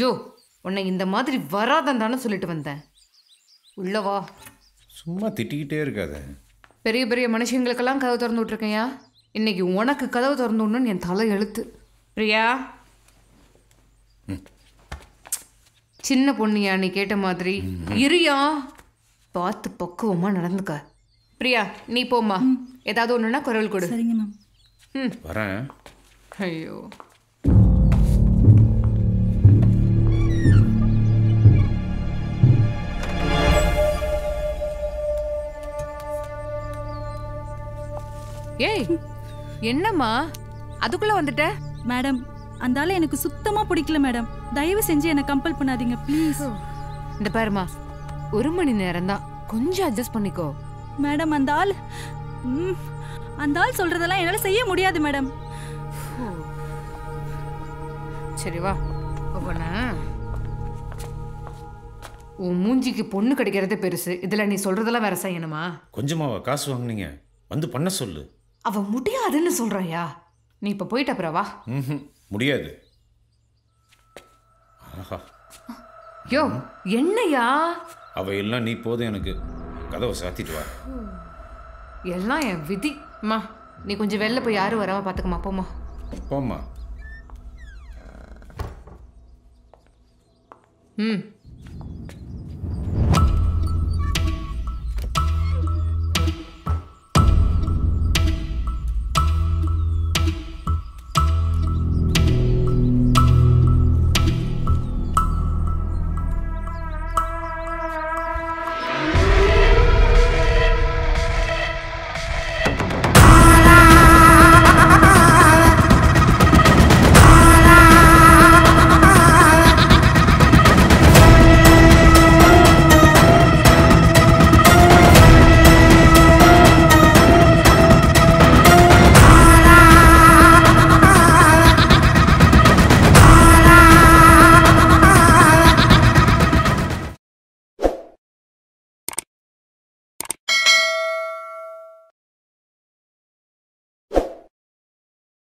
யோ உன்னை இந்த மாதிரி வராதன்னு தானே சொல்லிட்டு வந்தேன். உள்ளவா. சும்மா திட்டிக்கிட்டே இருக்காத. பெரிய பெரிய மனுஷங்களுக்கெல்லாம் கதவு திறந்து விட்ருக்கையா, இன்னைக்கு உனக்கு கதவு திறந்து விடணும்னு என் தலை எழுத்து. பிரியா, சின்ன பொண்ணியா நீ கேட்ட மாதிரி இரியா, பார்த்து பக்குவமா நடந்துக்க. பிரியா நீ போம்மா, ஏதாவது ஒண்ணுன்னா குரல் கொடு. சரிங்க மேம். வரேன். ஐயோ ஏய் என்னம்மா அதுக்குள்ள வந்துட்ட? மேடம் அந்த ஆளை எனக்கு சுத்தமா பிடிக்கல மேடம். தயவு செஞ்சு என்ன கம்பல் பண்ணாதீங்க ப்ளீஸ். இந்த பாருமா, 1 மணி நேரம் தான், கொஞ்சம் அட்ஜஸ்ட் பண்ணிக்கோ. மேடம் அந்த ஆள் சொல்றதெல்லாம் என்னால செய்ய முடியாது மேடம். சரி வா. உன் மூஞ்சிக்கு பொண்ணு கிடைக்கிறதே பெருசு, இதுல நீ சொல்றதெல்லாம் வேற செய்யணுமா? கொஞ்சமாவா காசு வாங்குனீங்க? வந்து பண்ண சொல்லு. அவ முடியாதுன்னு சொல்றாயா? நீ இப்ப போயிட்ட அப்புறம் வா. முடியாது. ஆஹா யோ என்னையா? அவ எல்லாம் நீ போதும் எனக்கு. கதவை சாத்திட்டு வா. எல்லாம் என் விதி. அம்மா நீ கொஞ்சம் வெளில போய் யாரும் வராம பாத்துக்கமா. போமா போம்மா.